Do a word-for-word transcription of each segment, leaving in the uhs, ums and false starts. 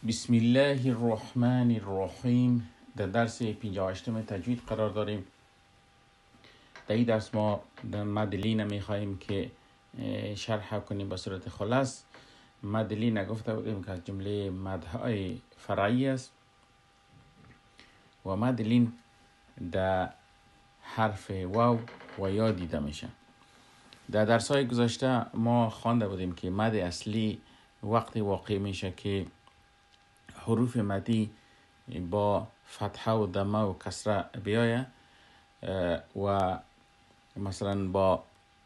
بسم الله الرحمن الرحیم. در درس پنجاه و هشتم تجوید قرار داریم. در این درس ما در مدلین میخواییم که شرح کنیم به صورت خلاص. مدلین گفته بودیم که از جمله مدهای فرعی است و مدلین در حرف واو و یا دیده میشه. در درس های گذشته ما خوانده بودیم که مد اصلی وقتی واقع میشه که حروف مدی با فتحه و دمه و کسره بیایه و مثلا با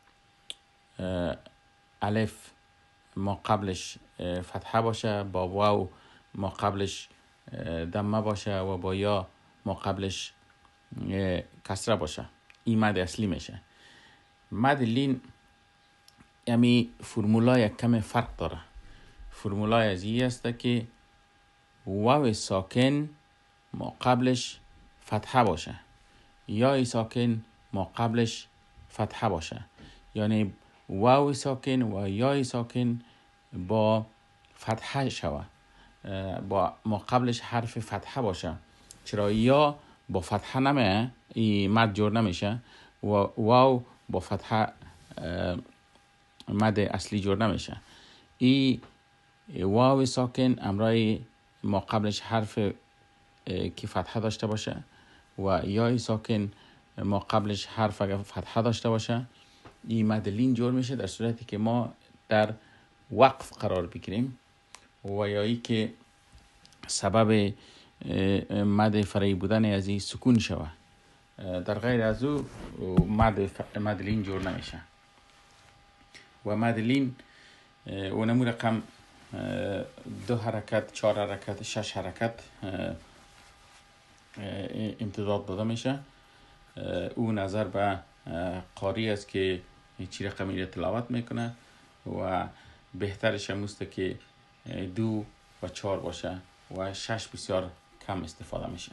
الف ما قبلش فتحه باشه، با واو ما قبلش دمه باشه و با یا ما قبلش کسره باشه. این مد اصلی میشه. مد لین یعنی فرمولای کم فرق داره. فرمولای از این است که واو ساکن ما قبلش فتحه باشه، یا ساکن ما قبلش فتحه باشه، یعنی واو ساکن و یا ساکن با فتحه شوه، با ما قبلش حرف فتحه باشه. چرا یا با فتحه نمیه این مد جور نمیشه و واو با فتحه مد اصلی جور نمیشه. این واو ساکن امرای ما قبلش حرف که فتحه داشته باشه و یا ساکن ما قبلش حرف اگر فتحه داشته باشه، این مد لین جور میشه در صورتی که ما در وقف قرار بگیریم و یا ای که سبب مد فرعی بودن از این سکون شوه. در غیر از او مد مد لین جور نمیشه. و مد لین و نمو رقم دو حرکت، چهار حرکت، شش حرکت امتداد داده میشه. او نظر به قاری است که چی رقمی را تلاوت میکنه و بهترش هم است که دو و چهار باشه و شش بسیار کم استفاده میشه.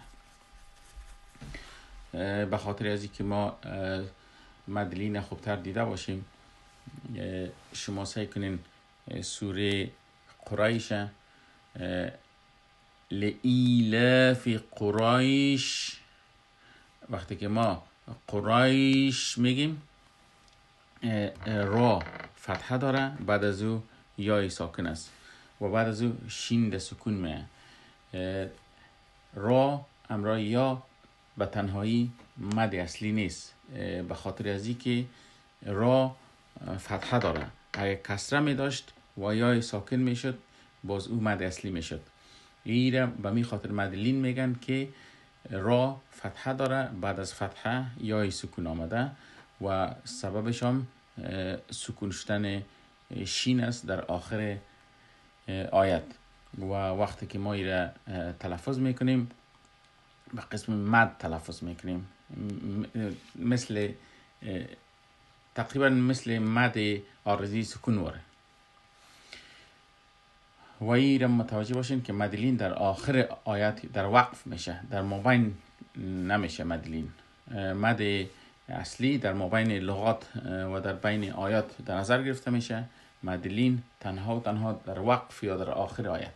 به خاطر از اینکه ما مد لین خوبتر دیده باشیم، شما سعی کنین سوره قریش لإیلاف قریش، وقتی که ما قریش میگیم را فتحه داره، بعد از او یا ساکن است و بعد از او شین ده سکون میه. را امرا یا به تنهایی مد اصلی نیست، به خاطر از این که را فتحه داره. اگر کسره می داشت و یا ساکن می شد باز او مد اصلی می شد. این را به می خاطر مد لین میگن که را فتحه داره، بعد از فتحه یا سکون آمده و سببش هم سکون شدن شین است در آخر آیت. و وقتی که ما این را تلفظ میکنیم به قسم مد تلفظ میکنیم، مثل تقریبا مثل مد عارضی سکون واره. و این را متوجه باشین که مد لین در آخر آیت در وقف میشه، در مابین نمیشه. مد لین مد اصلی در مابین لغات و در بین آیات در نظر گرفته میشه. مد لین تنها و تنها در وقف یا در آخر آیت.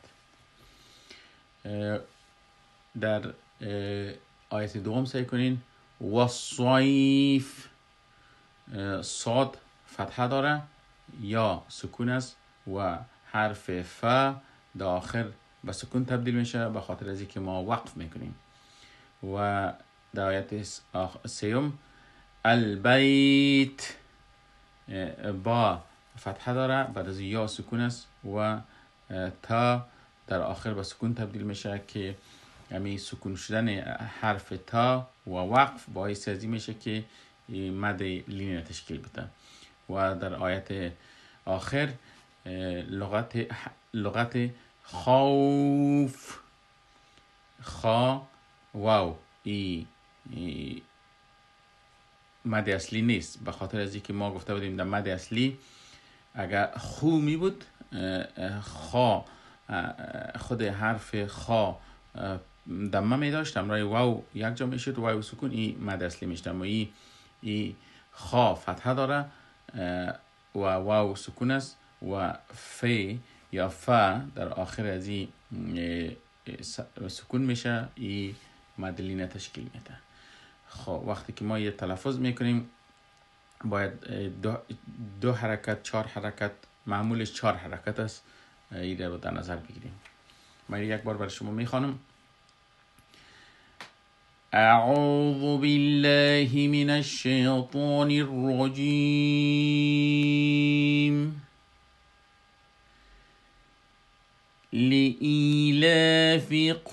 در آیت دوم سعی کنین و صایف، صاد فتحه داره، یا سکون است و حرف ف در آخر به سکون تبدیل میشه به خاطر از اینکه ما وقف میکنیم. و در آیت سیوم البیت با فتحه داره، بعد از یا سکون است و تا در آخر به سکون تبدیل میشه که یعنی سکون شدن حرف تا و وقف باعث ازی میشه که مد لین تشکیل بده. و در آیت آخر لغت لغت خوف، خا واو ای, ای مد اصلی نیست، به خاطر از اینکه ما گفته بودیم در مد اصلی اگر خو می بود خا خود حرف خا دمه می داشت، امرای واو یک جا می شد، واو سکون، این مد اصلی می شد. اما این ای خا فتحه داره و واو سکون است و فی یا ف در آخر از این سکون میشه، این مدلینه تشکیل میده. خب وقتی که ما یه تلفظ میکنیم باید دو, دو حرکت چهار حرکت، معمولش چهار حرکت است، این رو در نظر بگیریم. من یک بار برای شما میخوانم. اعوذ بالله من الشیطان الرجیم لإیلاف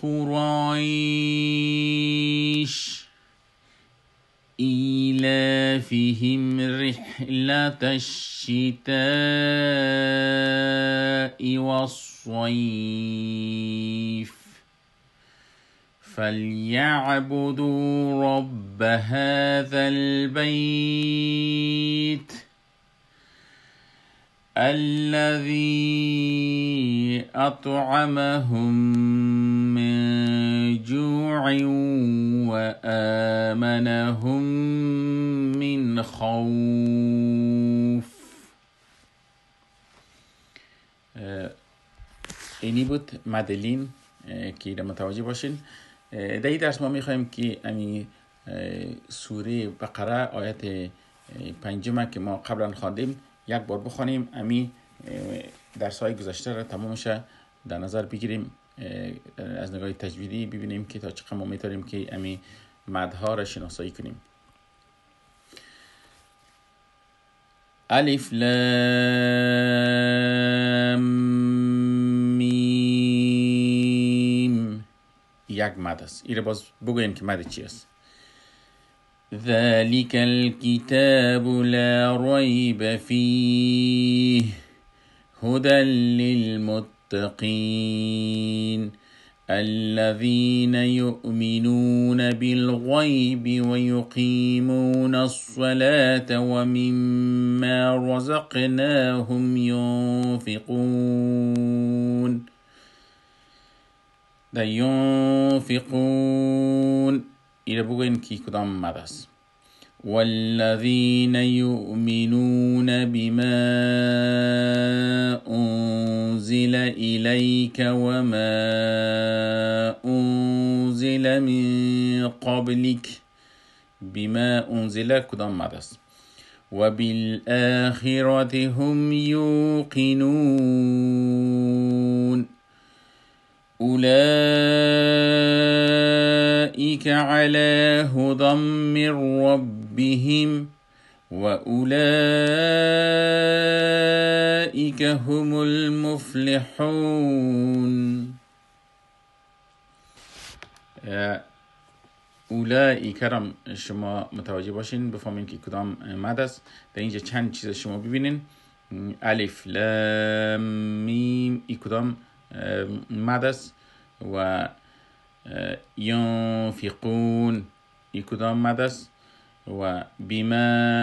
قریش إيلافهم رحلة الشتاء والصيف فليعبدوا رب هذا البيت الذي أطعمهم من جوع وآمنهم من خوف. اینی بود مدلین که متوجه باشین. در این درس ما میخوایم که امی سوره بقره آیت پنجمه که ما قبلا خواندیم یک بار بخوانیم، امی درس های گذشته را تمامش در نظر بگیریم، از نگاه تجویدی ببینیم که تا چقدر ما میتونیم که امی مدها را شناسایی کنیم. الف لام میم یک مد است. این را باز بگوین که مد چی است. ذلك الكتاب لا ريب فيه هدى للمتقين الذين يؤمنون بالغيب ويقيمون الصلاة ومما رزقناهم ينفقون دا ينفقون إلى بغين كي كدام مدس. والذين يؤمنون بما أنزل إليك وما أنزل من قبلك بما أنزل كدام مدس. وبالآخرة هم يوقنون أولئك على هدى من ربهم وأولئك هم المفلحون. اولئک رم شما متوجه باشین، بفهمین که کدام مد است. در اینجا چند چیز شما ببینین. الف لام میم ای کدام مد است و ینفقون ای کدام مد است و بما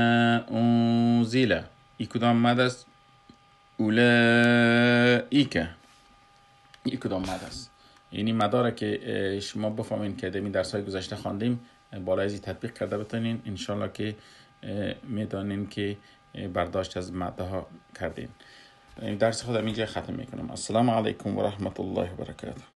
انزل ای کدام مد است. اولئک ای کدام مد است. یعنی مداره که شما بفهمین که در این درس های گذشته خواندیم بالای ازی تطبیق کرده بتونین، انشالله که میدانین که برداشت از مدها کردین. درس خودم اینجا ختم میکنم. السلام علیکم و رحمت الله و برکاته.